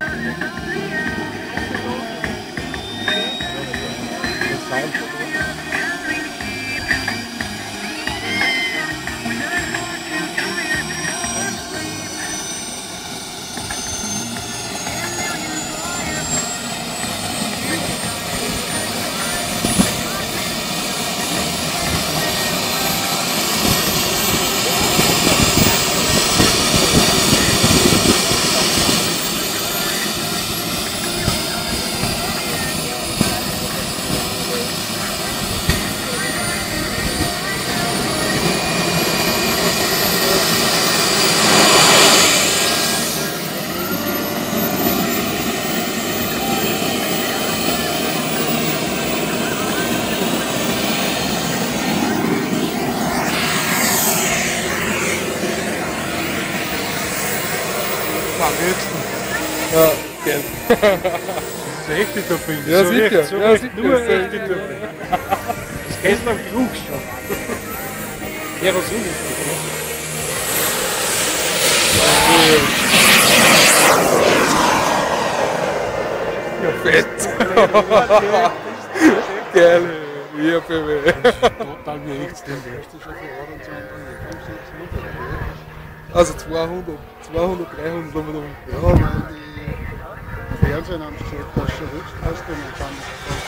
Ja, gell. Das ist eine echte Töpfe. Ja, sicher. So Ja, sicher. nur echte Töpfe. Das kennst du am Geruch schon. Aerosol ist das. Ja, fett. Geil. Ja, BMW. total wie echt den Rest schon vor und so. Also 200, 300 haben wir da. Ja, weil die Fernsehen haben gesagt, dass schon Rückstreiste und dann